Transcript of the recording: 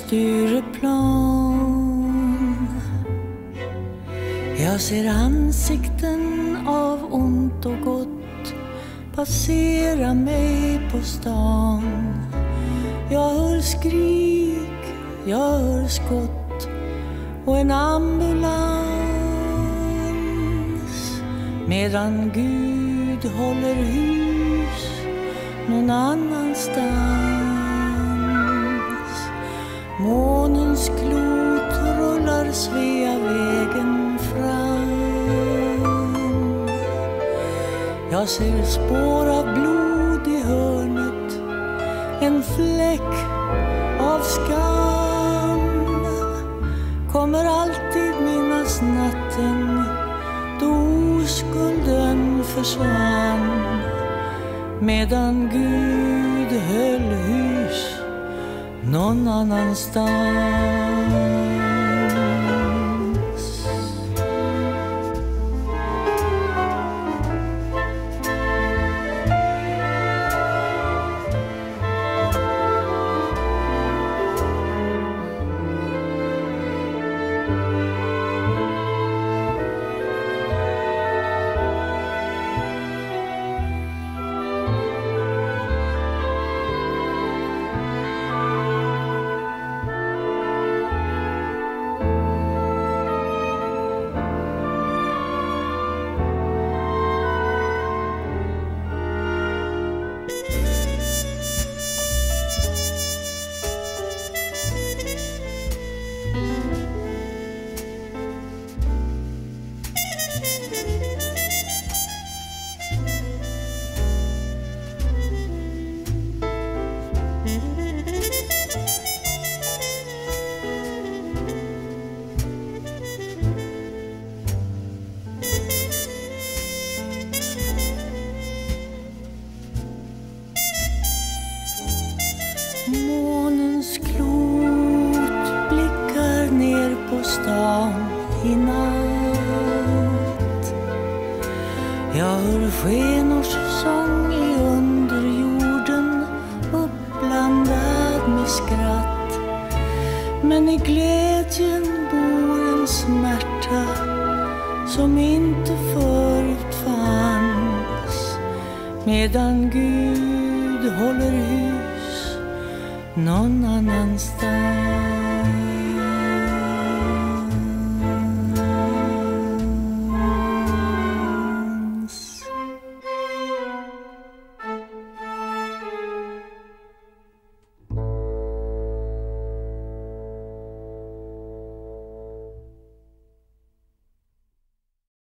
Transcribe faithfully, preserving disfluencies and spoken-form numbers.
Stureplan. Jag ser ansikten av ont och gott passera mig på stan. Jag hör skrik, jag hör skott och en ambulans, medan Gud håller hus någon annanstans. Månens klot rullar Sveavägen fram. Jag ser spår av blod i hörnet, en fläck av skam. Kommer alltid minnas natten då oskulden försvann, medan Gud höll hus någon annanstans. Månens klot blickar ner på stan i natt. Jag hör skenors sång i underjorden uppblandad med skratt. Men i glädjen bor en smärta som inte förut fanns, medan Gud håller hus någon annanstans.